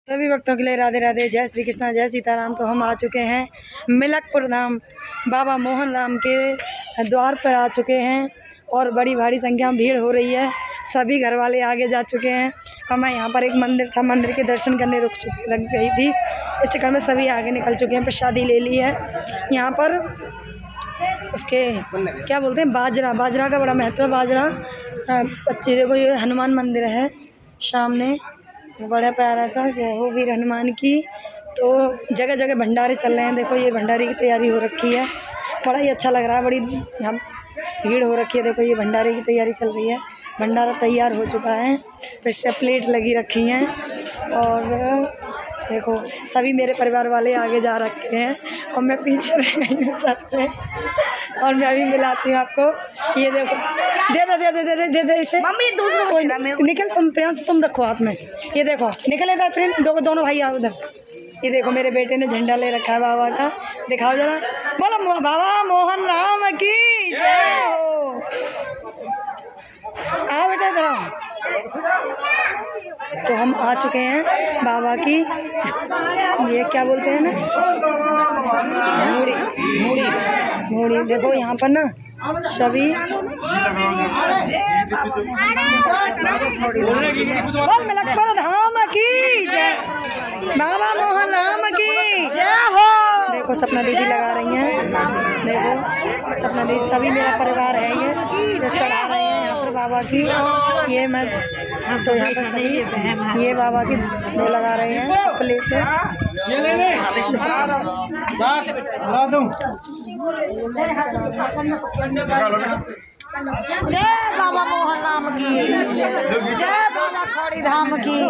सभी भक्तों के लिए राधे राधे, जय श्री कृष्णा, जय सीताराम। तो हम आ चुके हैं मिलकपुर धाम, बाबा मोहन राम के द्वार पर आ चुके हैं और बड़ी भारी संख्या में भीड़ हो रही है। सभी घर वाले आगे जा चुके हैं और मैं यहाँ पर एक मंदिर था, मंदिर के दर्शन करने लग गई थी। इस चक्कर में सभी आगे निकल चुके हैं, प्रसादी ले ली है। यहाँ पर उसके क्या बोलते हैं, बाजरा का बड़ा महत्व है। बाजरा बच्चे देखो, ये हनुमान मंदिर है सामने, बड़ा प्यारा सा, जय हो वीर हनुमान की। तो जगह जगह भंडारे चल रहे हैं। देखो ये भंडारे की तैयारी हो रखी है, बड़ा ही अच्छा लग रहा है। बड़ी यहाँ भीड़ हो रखी है। देखो ये भंडारे की तैयारी चल रही है, भंडारा तैयार हो चुका है, फिर से प्लेट लगी रखी हैं। और देखो सभी मेरे परिवार वाले आगे जा रखे हैं और मैं पीछे रह गई हूँ सबसे। और मैं अभी मिलाती हूँ आपको, ये देखो, दे इसे मम्मी, दूसरा कोई निकल, तुम प्रियांश तुम रखो हाथ में। ये देखो निकले था फ्रेंड, दोनों भाई आओ उधर। ये देखो मेरे बेटे ने झंडा ले रखा है बाबा का, दिखाओ जरा, बोलो बाबा मोहन राम की जय हो। आओ बेटा इधर आओ। तो हम आ चुके हैं बाबा की, ये क्या बोलते हैं ना, मूड़ी। देखो यहाँ पर ना सभी मिलकपुर धाम की जय, बाबा मोहन राम की जय हो। देखो सपना दीदी लगा रही हैं, देखो सपना दीदी, सभी मेरा परिवार है ये चढ़ा रहे हैं यहाँ पर बाबा की। ये मैं तो यहाँ पर सही ये बाबा की वो लगा रहे हैं प्लेट से। जय बाबा मोहन राम की जय, बाबा खड़ी धाम की।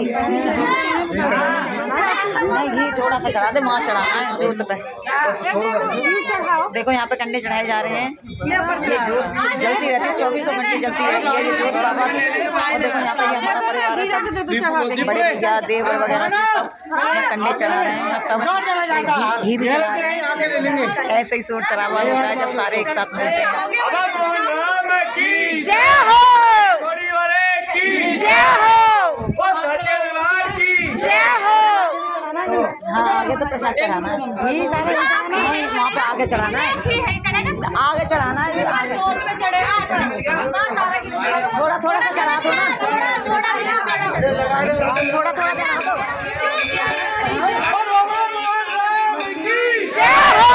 नहीं घी थोड़ा सा चढ़ा दे, वहाँ चढ़ाना है जोत पे। देखो यहाँ पे कंडे चढ़ाए जा रहे हैं। ये जोत जलती रहती है, 24 घंटे जलती रहती है ये जोत बाबा की। और देखो यहाँ पे ये हमारा परिवार है, सब बड़े भैया देव वगैरह से सब कंडे चढ़ा रहे हैं, सब घी भी चढ़ा रहे हैं। ऐसे ही शोर शराबा होता है जब सारे एक साथ मिलते हैं। जय हो, जय हो, जय हो। हाँ आगे तो प्रसाद चढ़ाना है, ये सारे वहाँ पे आगे चढ़ाना है, आगे चढ़ाना है, आगे थोड़ा थोड़ा सा चढ़ा दो ना, थोड़ा थोड़ा चढ़ा दो। जय हो,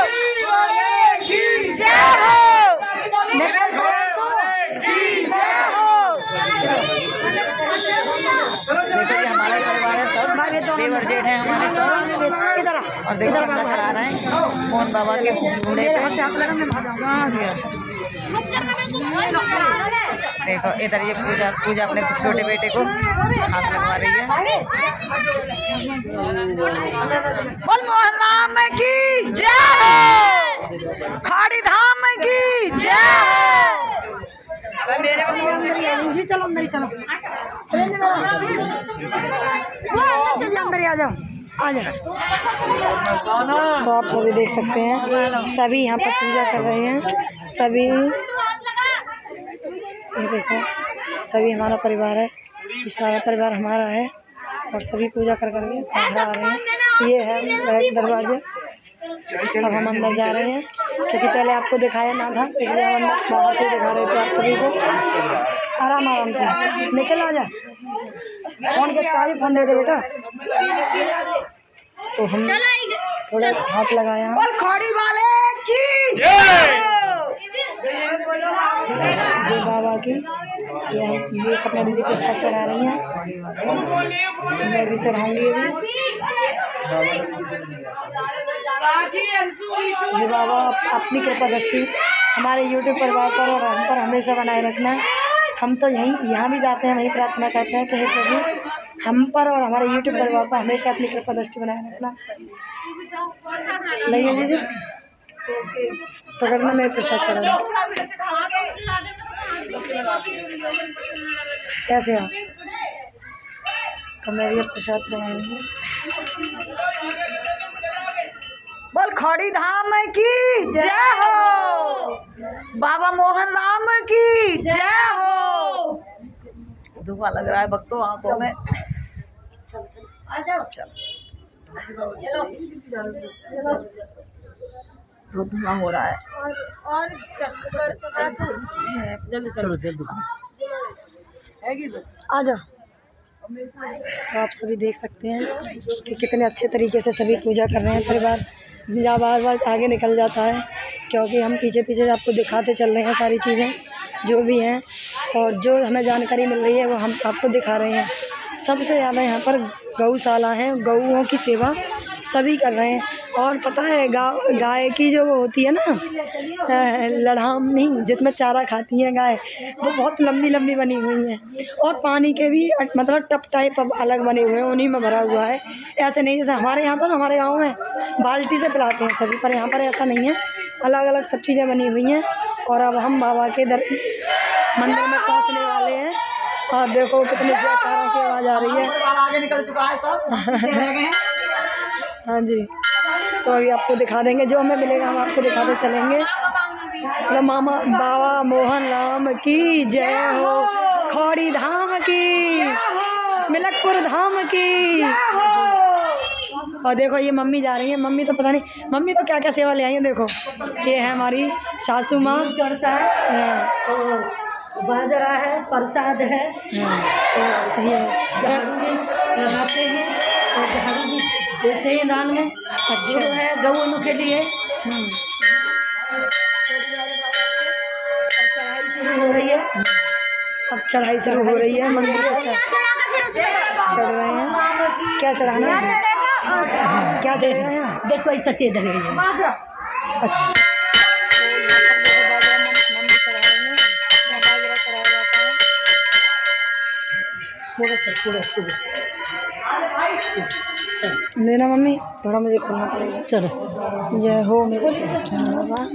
जय हो, निकल हमारा परिवार है, सब देवर जेठ है हमारे सब। इधर और देखो हम चढ़ा रहे हैं मोहन बाबा के घोड़े पे। देखो इधर ये पूजा अपने छोटे बेटे को हाथ लगवा रही है। बोल मोहन राम की जय हो, खाड़ी धाम की जय हो। जी चलो अंदर ही चलो, अंदर ही आ जाओ, आ जाओ। तो आप सभी देख सकते हैं, सभी यहाँ पर पूजा कर रहे हैं। सभी ये देखो, सभी हमारा परिवार है, ये सारा परिवार हमारा है और सभी पूजा कर करके बाहर आ रहे हैं। ये है दरवाजे, अब हम अंदर जा रहे हैं क्योंकि पहले आपको दिखाया ना था, इसलिए हम बाहर से दिखा रहे थे आप सभी को। आराम आराम से निकल, आ जा। फोन किसका है, फोन दे दे बेटा। तो हम थोड़ा हाथ लगाया और खड़ी वाले की जय बाबा की। ये सपना दीदी को साथ चढ़ा रही हैं, मैं भी चढ़ाऊंगी अभी। ये बाबा अपनी कृपा दृष्टि हमारे यूट्यूब परिवार पर और हम पर हमेशा बनाए रखना। हम तो यहाँ भी जाते हैं, वहीं प्रार्थना करते हैं कि हे प्रभु हम पर और हमारे यूट्यूब परिवार पर हमेशा अपनी कृपा दृष्टि बनाए रखना। नहीं है जी पकड़ना, मेरे प्रसाद चढ़ा कैसे हो, तो मैं भी प्रसाद चढ़ाऊंगी। बोल खड़ी धाम की जय हो, बाबा मोहन राम की जय हो। धुआं लग रहा है भक्तों आंखों में। चल चल बहुत धुआं हो रहा है और चक्कर जल्दी चलो जल्दी आ जाओ। तो आप सभी देख सकते हैं कि कितने अच्छे तरीके से सभी पूजा कर रहे हैं। परिवार जहाँ बार बार आगे निकल जाता है, क्योंकि हम पीछे पीछे आपको दिखाते चल रहे हैं सारी चीज़ें जो भी हैं, और जो हमें जानकारी मिल रही है वो हम आपको दिखा रहे हैं। सबसे ज़्यादा यहाँ पर गौशाला है, गौओं की सेवा सभी कर रहे हैं। और पता है गाय की जो वो होती है ना लड़ाम नहीं, जिसमें चारा खाती हैं गाय, वो बहुत लंबी लंबी बनी हुई हैं। और पानी के भी मतलब टप टाइप अलग बने हुए हैं, उन्हीं में भरा हुआ है। ऐसे नहीं जैसे हमारे यहाँ तो ना, हमारे गाँव में बाल्टी से पिलाते हैं सभी, पर यहाँ पर ऐसा नहीं है, अलग अलग सब चीज़ें बनी हुई हैं। और अब हम बाबा के मंदिर में पहुँचने वाले हैं। और देखो कितने जयकारों की आवाज़ आ रही है। आगे निकल चुका है सब हाँ जी, तो अभी आपको दिखा देंगे, जो हमें मिलेगा हम आपको दिखाते चलेंगे। मामा बाबा मोहन राम की जय हो, खौड़ी धाम की, मिलकपुर धाम की। और देखो ये मम्मी जा रही है, मम्मी तो पता नहीं मम्मी तो क्या क्या सेवा ले आई है। देखो ये है हमारी सासू माँ, चढ़ता है तो बाजरा है, प्रसाद है, ये झाड़ू भी लगाते हैं और झाड़ू भी देते हैं दान में। अच्छा है गौओं के लिए। चढ़ाई शुरू हो रही है, अब चढ़ाई शुरू हो रही है, मंदिर पे चढ़ रहे हैं। क्या चढ़ाना है, क्या चढ़ेगा यहाँ? देखो ऐसा तेज है। अच्छा मम्मी चढ़ा रही है, बाजरा चढ़ाया जाता है। लेना मम्मी, थोड़ा मुझे खोलना पड़ेगा। चलो जय हो मेरे बाबा।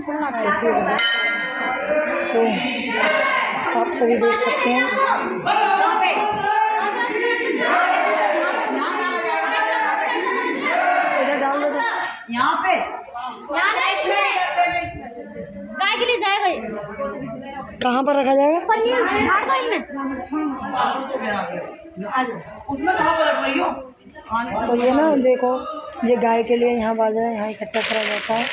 तो आप सभी देख सकते हैं इधर डाल दो। यहाँ पे गाय के लिए जाए भाई, कहाँ पर रखा जाएगा? उसमें कहाँ पर रख रही हो? तो ये ना देखो, ये गाय के लिए यहाँ बाजरा यहाँ इकट्ठा करा जाता है।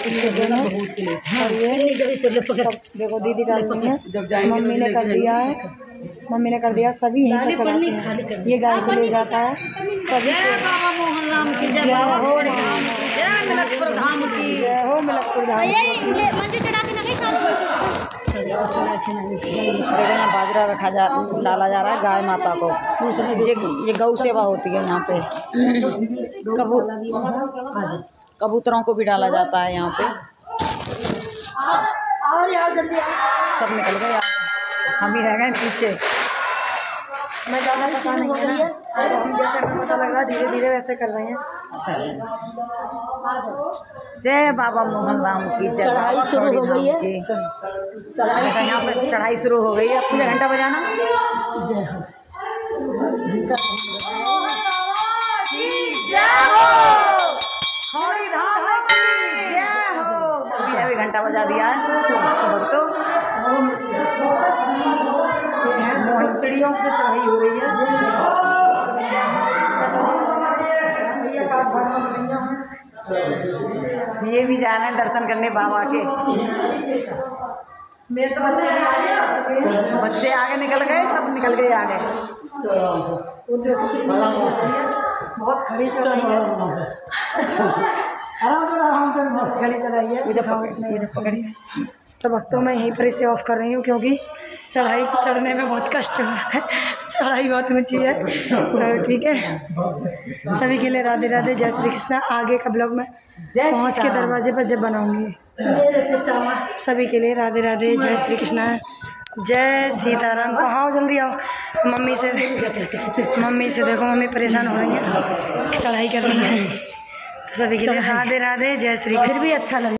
और ये देखो दीदी डाल रही है, मम्मी ने कर दिया है, मम्मी ने कर दिया, सभी यहीं पर चढ़ाते हैं। ये गाय को ले जाता है सभी। बाबा मोहन राम की जय, बाबा खौड़ी धाम की जय, मिलकपुर धाम की जय हो, मिलकपुर धाम की। मंदिर चढ़ा के ना गई देखो यहाँ बाजरा डाला जा रहा है गाय माता को। ये गौ सेवा होती है यहाँ पे। कबूतरों को भी डाला जाता है यहाँ पे। और यार जल्दी सब निकल गए यार, हम ही रह गए पीछे। मैं ज़्यादा पता नहीं है ना, तो हम जैसे हमें पता लग रहा धीरे धीरे वैसे कर रहे हैं। जय बाबा मोहन राम की जय। चढ़ाई शुरू हो गई है। चढ़ाई यहाँ पे चढ़ाई शुरू हो गई है। पूरे घंटा बजाना। जय हो अभी घंटा बजा दिया है भक्तों। सीढ़ियों से चढ़ाई हो रही है। ये भी जाना है दर्शन करने बाबा के। मेरे तो बच्चे आगे निकल गए, सब निकल गए आगे। बहुत खड़ी चढ़ाई है, आराम से बहुत खड़ी चढ़ाई है। तो भक्तों मैं यहीं पर इसे ऑफ कर रही हूँ, क्योंकि चढ़ाई चढ़ने में बहुत कष्ट हो रहा है, चढ़ाई बहुत ऊंची है। तो ठीक है, सभी के लिए राधे राधे, जय श्री कृष्णा। आगे का ब्लॉग में पहुँच के दरवाजे पर जब बनाऊंगी। सभी के लिए राधे राधे, जय श्री कृष्णा, जय सीताराम। आओ जल्दी आओ, मम्मी से देखो, मम्मी परेशान हो रही है, चढ़ाई कर रही है। सभी के लिए राधे राधे, जय श्री कृष्ण। भी अच्छा लगे।